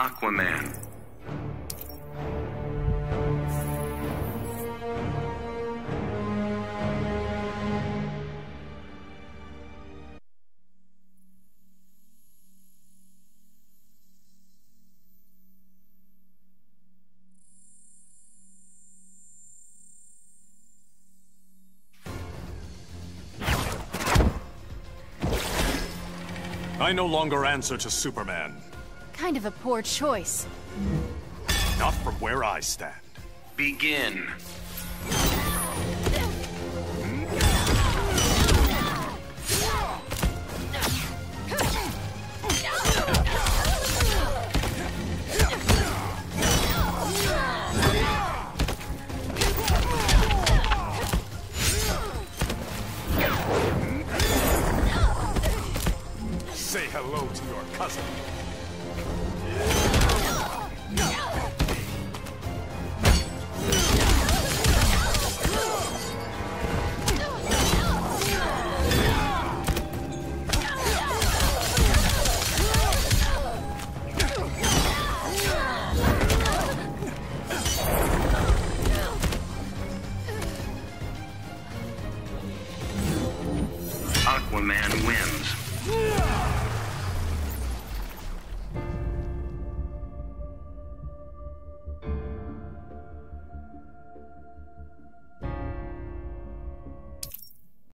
Aquaman. I no longer answer to Superman. Kind of a poor choice. Not from where I stand. Begin. Say hello to your cousin. Aquaman wins.